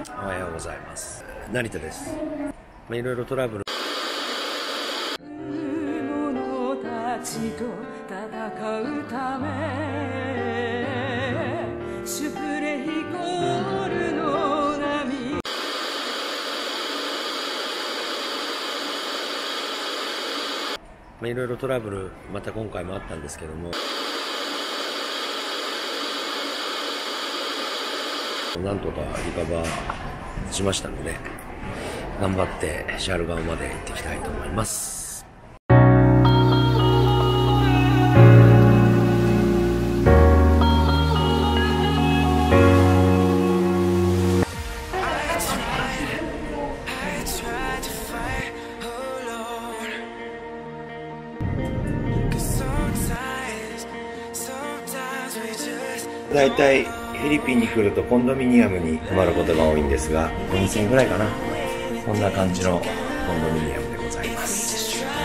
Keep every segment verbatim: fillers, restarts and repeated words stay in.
おはようございます。成田です。まあ、いろいろトラブル者たちと戦うためシュプレヒコールの波、まあ、いろいろトラブルまた今回もあったんですけども、なんとかリカバーしましたので、頑張ってシャルガオまで行ってきたいと思います。だいたいフィリピンに来るとコンドミニアムに泊まることが多いんですが、よんせんえんぐらいかな。こんな感じのコンドミニアムでございます。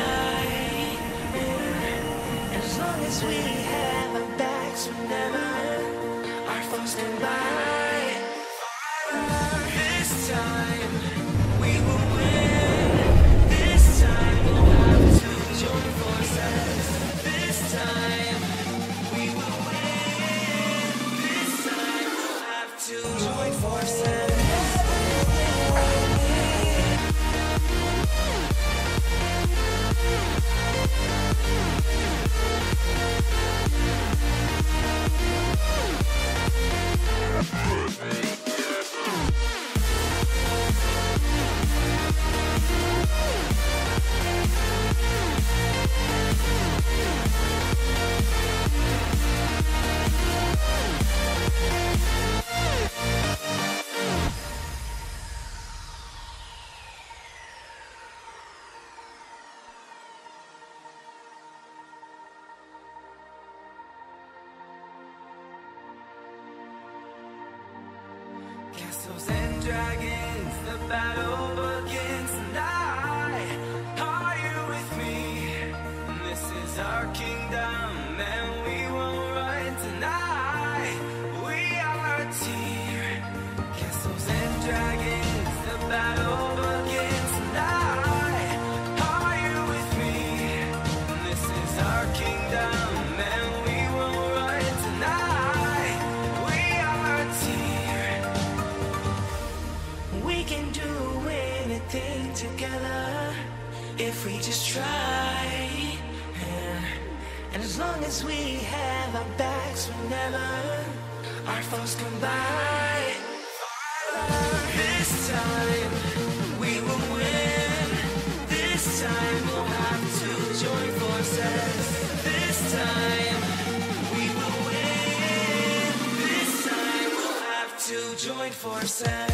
Castles and dragons, the battle begins tonight. Are you with me? This is our kingdom and we won't run tonight. We are a team. Castles and dragons, the battle begins tonight. Are you with me? This is our kingdom and we won't run tonight. We are a team. We can do anything together if we just try. Yeah. And as long as we have our backs whenever our foes come by, this time we will win. This time we'll have to join forces. This time we will win. This time we'll have to join forces.